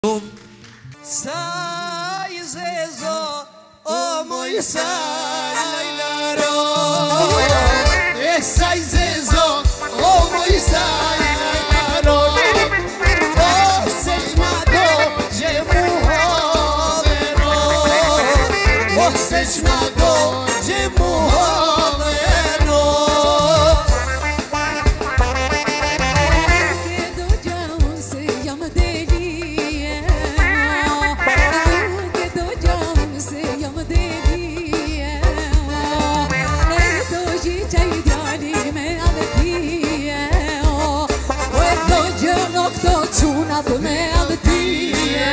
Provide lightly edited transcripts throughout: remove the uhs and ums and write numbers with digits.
Sai zezo o Moisés lailaro sai zezo o Moisés lailaro o sejmado je muhovero o sejmado je muhovero Tu melodie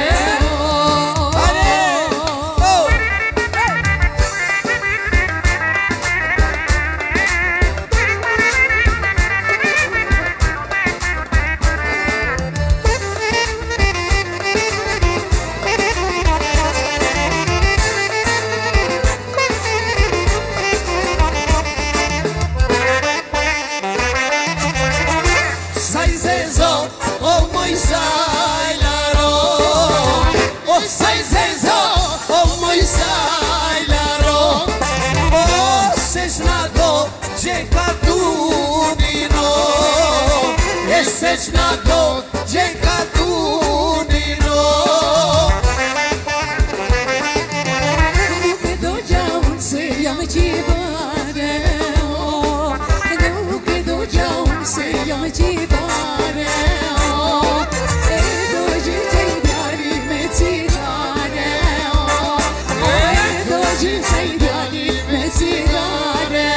Sai zezo o Moisés laro o sai zezo o Moisés laro o sejnado je katunino e sejnado je katunino que do jam se yam chibare no que do jam se yam chibare e do jite dari me tigare e do jite dari me tigare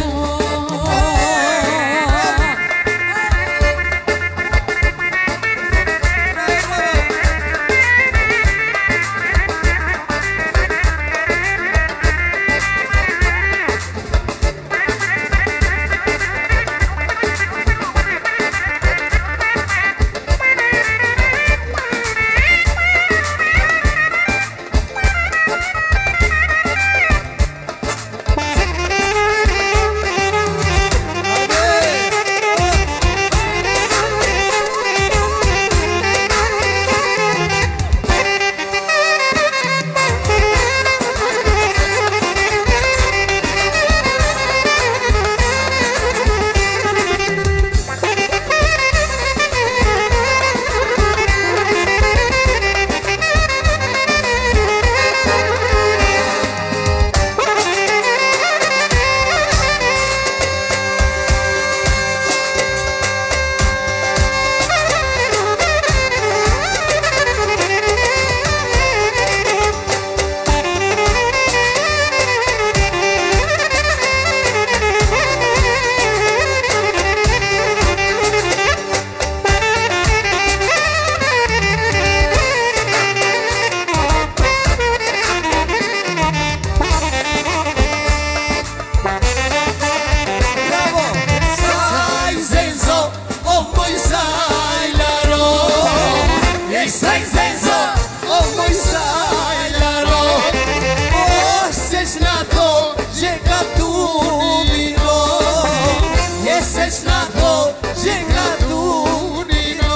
Sai zezo o Moisés laro o sejnado je katunino e sejnado je katunino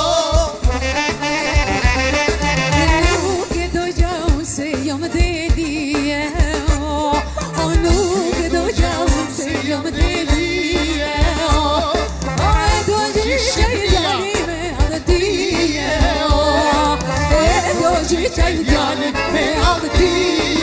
que do jam se yam delie no que do jam se yam delie ai do jite dari me adie Hoje tem me